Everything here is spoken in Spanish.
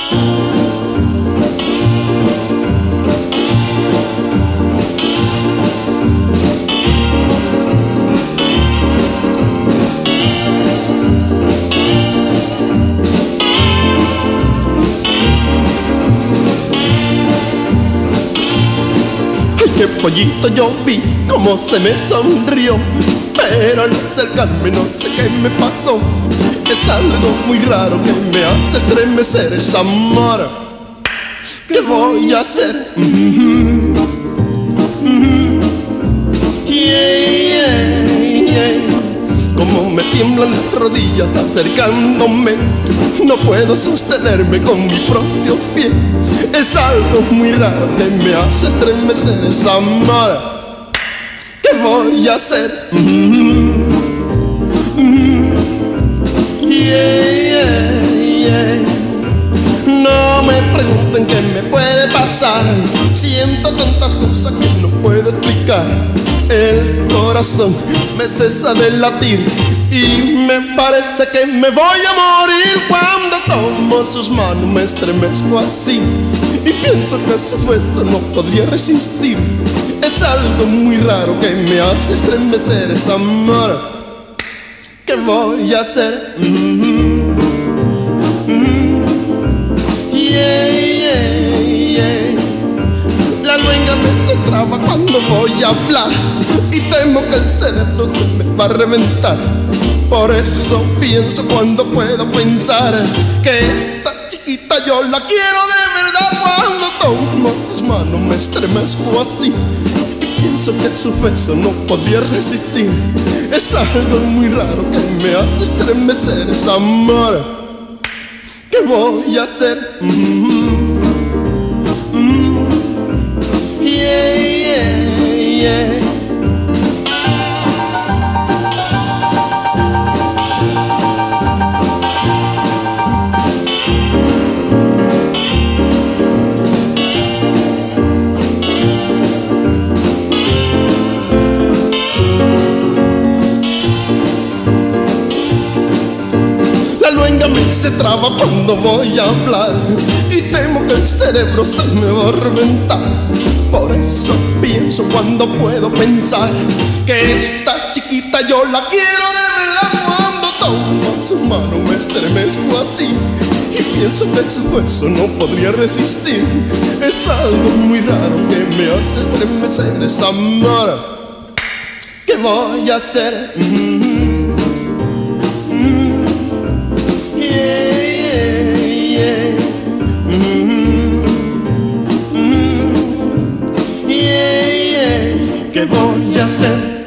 Qué pollito, yo vi cómo se me sonrió, pero al acercarme no sé qué me pasó. Es algo muy raro que me hace estremecer, es amor. ¿Qué voy a hacer? Como me tiemblan las rodillas acercándome, no puedo sostenerme con mi propio pie. Es algo muy raro que me hace estremecer, es amor. ¿Qué voy a hacer? No me pregunten qué me puede pasar. Siento tantas cosas que no puedo explicar. El corazón me cesa de latir y me parece que me voy a morir. Cuando tomo sus manos me estremezco así y pienso que su beso no podría resistir. Es algo muy raro que me hace estremecer, es amor. ¿Qué voy a hacer? La lengua me se traba cuando voy a hablar y temo que el cerebro se me va a reventar. Por eso pienso cuando puedo pensar que esta chiquita yo la quiero de verdad. Cuando tomo sus manos me estremezco así y pienso que su beso no podría resistir. Es algo muy raro que me hace estremecer, es amor. ¿Qué voy a hacer? Me se traba cuando voy a hablar y temo que el cerebro se me va a reventar. Por eso pienso cuando puedo pensar que esta chiquita yo la quiero de verdad. Cuando tomo su mano me estremezco así y pienso que su beso no podría resistir. Es algo muy raro que me hace estremecer, es amor. ¿Qué voy a hacer? ¿Qué voy a hacer?